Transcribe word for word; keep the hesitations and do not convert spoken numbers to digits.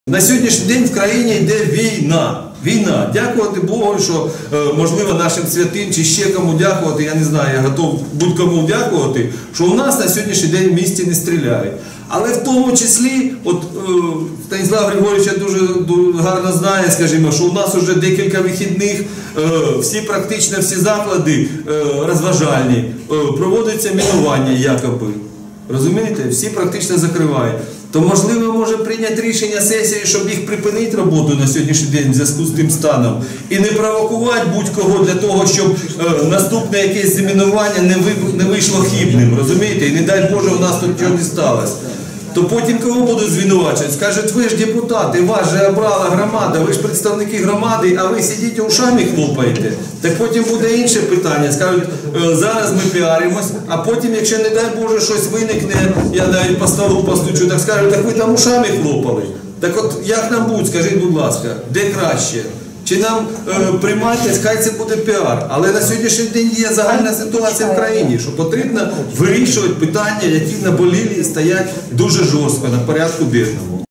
На сьогоднішній день в країні йде війна. Війна. Дякувати Богу, що, можливо, нашим святим чи ще кому дякувати, я не знаю, я готов будь-кому дякувати, що у нас на сьогоднішній день в місті не стріляють. Але в тому числі, от Станіслав Григорович дуже, дуже гарно знає, скажімо, що у нас вже декілька вихідних, всі практично всі заклади розважальні, проводиться мінування якоби. Розумієте? Всі практично закривають. То, можливо, може прийняти рішення сесії, щоб їх припинити роботу на сьогоднішній день в зв'язку з тим станом. І не провокувати будь-кого для того, щоб е, наступне якесь замінування не, ви, не вийшло хибним. Розумієте? І не дай Боже, у нас тут нічого не сталося. То потім кого будуть звинувачувати? Скажуть, ви ж депутати, вас же обрала громада, ви ж представники громади, а ви сидите ушами хлопаєте. Так потім буде інше питання. Скажуть, зараз ми піаримось, а потім, якщо, не дай Боже, щось виникне, я навіть по столу постучу, так скажуть, так ви там ушами хлопали. Так от, як нам будь, скажіть, будь ласка, де краще? Чи нам е, приймати, хай це буде піар. Але на сьогоднішній день є загальна ситуація в країні, що потрібно вирішувати питання, які наболілі і стоять дуже жорстко на порядку денному.